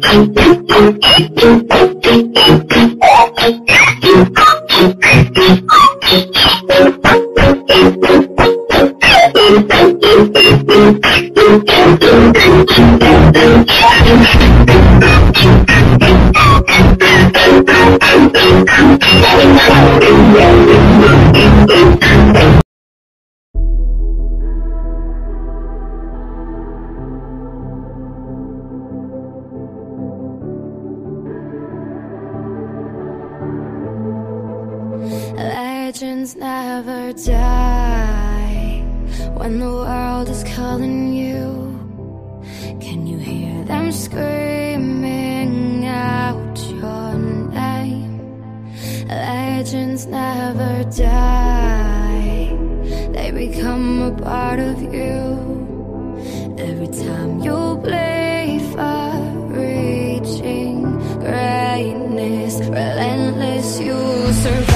Legends never die when the world is calling you. Can you hear them screaming out your name? Legends never die, they become a part of you. Every time you play for reaching greatness, relentless, you survive.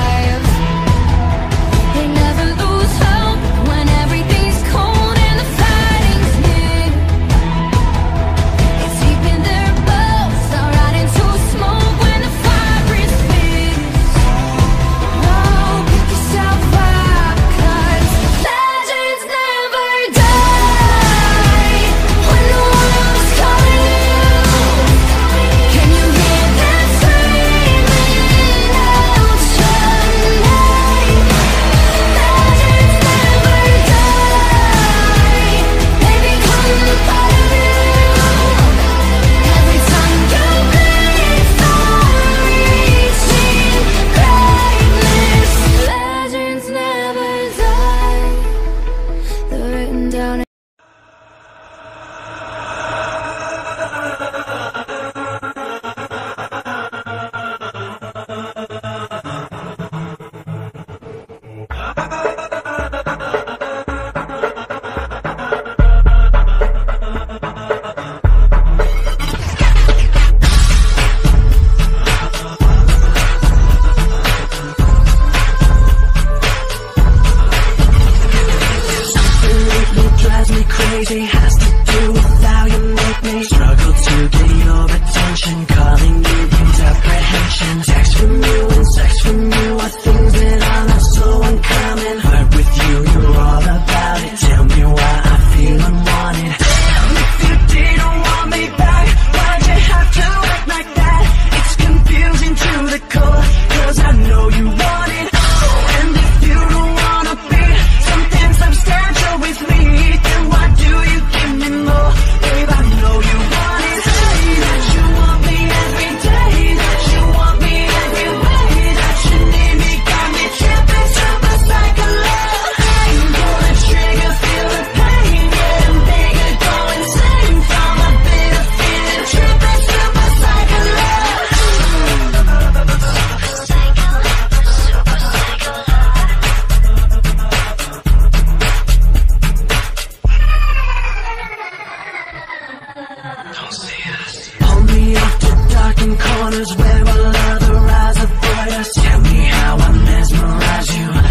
They never lose hope when everything's cold and the fighting's near. It's deep in their bones, all right into smoke when the fire is fierce. No, pick yourself up, 'cause legends never die when the world's calling you. Can you hear them screaming out your name? Legends never die, they become a part of you. Every time you bleed for reaching greatness, legends never die. They're written down. Drives me crazy, has to do with how you make me struggle to get your attention, calling you brings apprehension. Text from you and sex from you are things that are not so uncommon, but with you, you're all about it. Tell me why I feel unwanted. Damn, if you didn't want me back, why'd you have to act like that? It's confusing to the core, 'cause I know you want it. And if you don't wanna be something substantial with me, then why do you give me more? Babe, I know you want it. Say that you want me every day, that you want me every way, that you need me, got me tripping, super psycho love. Pull the trigger, feel the pain, getting bigger, go insane from a bit of feeling, tripping, super psycho love. Pull me off to darkened corners.